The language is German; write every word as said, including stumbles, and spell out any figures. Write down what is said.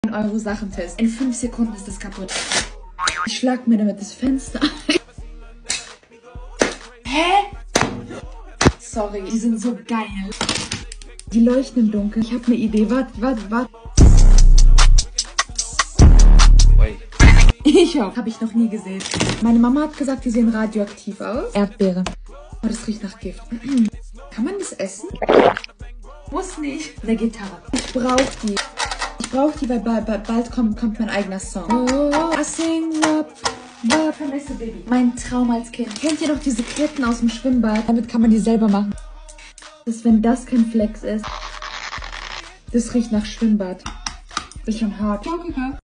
Euro Sachentest. In fünf Sekunden ist das kaputt. Ich schlag mir damit das Fenster ein. Hä? Sorry, die sind so geil. Die leuchten im Dunkeln. Ich habe eine Idee. Warte, warte, warte. Ich auch. Habe ich noch nie gesehen. Meine Mama hat gesagt, die sehen radioaktiv aus. Erdbeere. Oh, das riecht nach Gift. Kann man das essen? Muss nicht. Eine Gitarre. Ich brauche die. Ich brauche die, weil bald, bald kommt, kommt mein eigener Song. Oh, I sing up, up. Vermisse Baby. Mein Traum als Kind. Kennt ihr noch diese Ketten aus dem Schwimmbad? Damit kann man die selber machen. Das, wenn das kein Flex ist. Das riecht nach Schwimmbad. Bisschen hart.